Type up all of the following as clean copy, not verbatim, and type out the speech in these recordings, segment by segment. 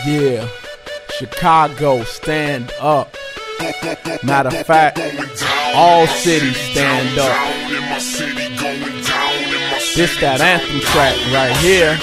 Yeah, Chicago, stand up. Matter of fact, all cities stand up. This that anthem track right here.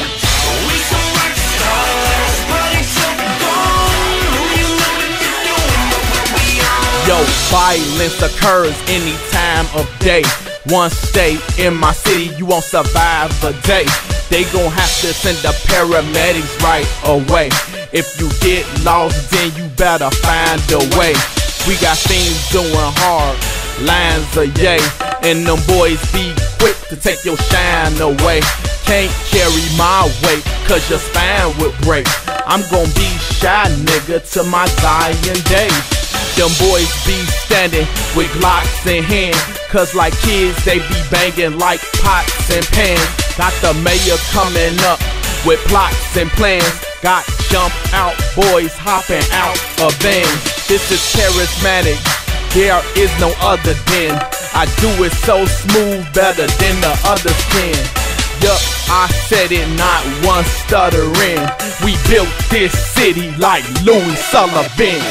Yo, violence occurs any time of day. One state in my city, you won't survive a day. They gon' have to send the paramedics right away. If you get lost, then you better find a way. We got things doing hard, lines of yay, and them boys be quick to take your shine away. Can't carry my weight, cause your spine would break. I'm gon' be shy, nigga, to my dying days. Them boys be standing with Glocks in hand, cause like kids they be banging like pots and pans. Got the mayor coming up with plots and plans. Got jump out boys hopping out of vans. This is charismatic, there is no other than. I do it so smooth, better than the others can. Yup, I said it, not one stuttering. We built this city like Louis Sullivan.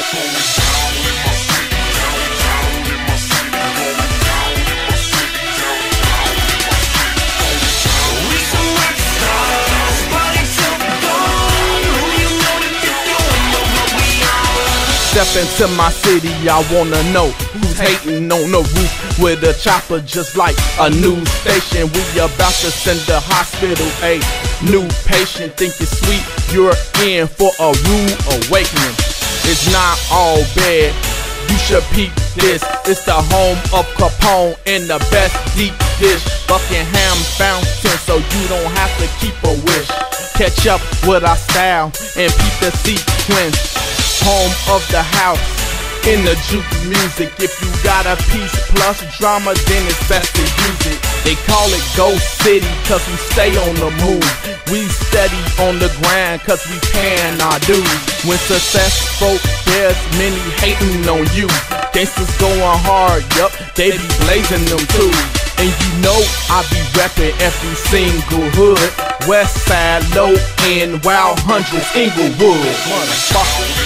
Step into my city, I wanna know who's hating on the roof with a chopper just like a news station. We about to send the hospital a new patient. Think it's sweet, you're in for a rude awakening. It's not all bad, you should peep this. It's the home of Capone and the best deep dish. Buckingham Fountain, so you don't have to keep a wish. Catch up with our style and peep the sequence. Home of the house in the juke music. If you got a piece plus drama, then it's best to use it. They call it Ghost City cause we stay on the move. We steady on the grind cause we paying our dues. When successful, there's many hating on you. Gangsters going hard, yup, they be blazing them too. And you know I be reppin' every single hood. West Side, Low End, Wild Hundreds, Inglewood. Motherfucker.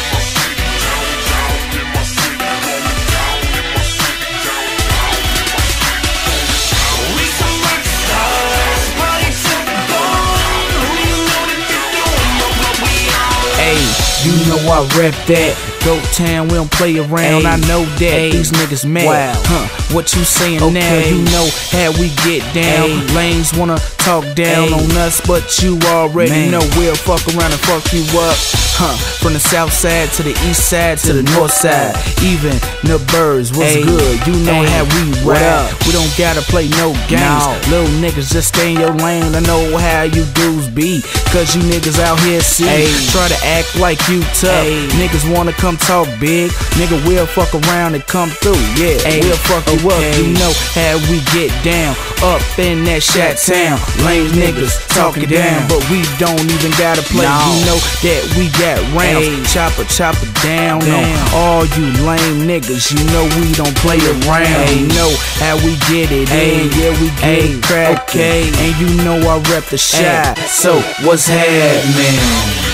You know I rep that. Goat Town, we don't play around. I know that these niggas mad. What you saying now? You know how we get down. Lanes wanna talk down on us, but you already know we'll fuck around and fuck you up. From the south side to the east side to the north side, even the birds, what's good? You know how we ride. We don't gotta play no games. Little niggas just stay in your lane. I know how you dudes be, cause you niggas out here see. Try to act like you tough. Niggas wanna come talk big. Nigga, we'll fuck around and come through. Yeah, we'll fuck you up. You know how we get down. Up in that Shot Town. Lame niggas talking down, but we don't even gotta play. You know that we got rounds. Chopper down on all you lame niggas. You know we don't play around. You know how we get it in. Yeah, we get it crackin'. And you know I rep the shot. So what's happening?